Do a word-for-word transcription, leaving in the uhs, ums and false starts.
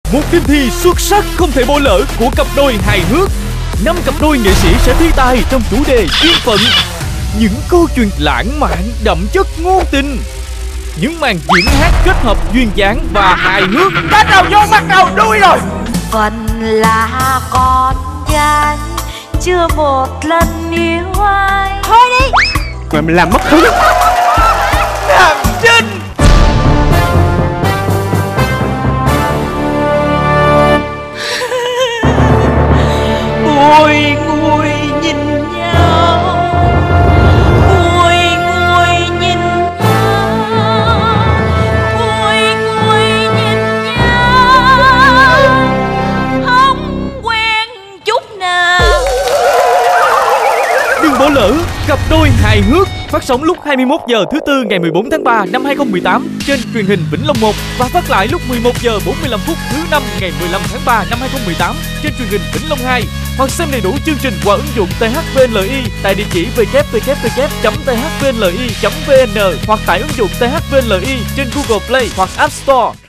Một đêm thi xuất sắc không thể bỏ lỡ của cặp đôi hài hước. Năm cặp đôi nghệ sĩ sẽ thi tài trong chủ đề duyên phận. Những câu chuyện lãng mạn đậm chất ngôn tình. Những màn diễn hát kết hợp duyên dáng và hài hước. Bắt đầu vô, bắt đầu đuôi rồi. Phần là con gái chưa một lần yêu ai. Thôi đi. Mà mình làm mất hứng. Làm Trinh. Ngồi ngồi nhìn nhau, ngồi ngồi nhìn nhau, ngồi ngồi nhìn nhau, không quen chút nào. Đừng bỏ lỡ cặp đôi hài hước, phát sóng lúc hai mươi mốt giờ thứ tư ngày mười bốn tháng ba năm hai không một tám trên truyền hình Vĩnh Long một và phát lại lúc mười một giờ bốn mươi lăm phút thứ năm ngày mười lăm tháng ba năm hai không một tám trên truyền hình Vĩnh Long hai. Hoặc xem đầy đủ chương trình qua ứng dụng tê hát vê en lờ i tại địa chỉ w w w chấm t h v n l i chấm v n hoặc tải ứng dụng tê hát vê en lờ i trên Google Play hoặc App Store.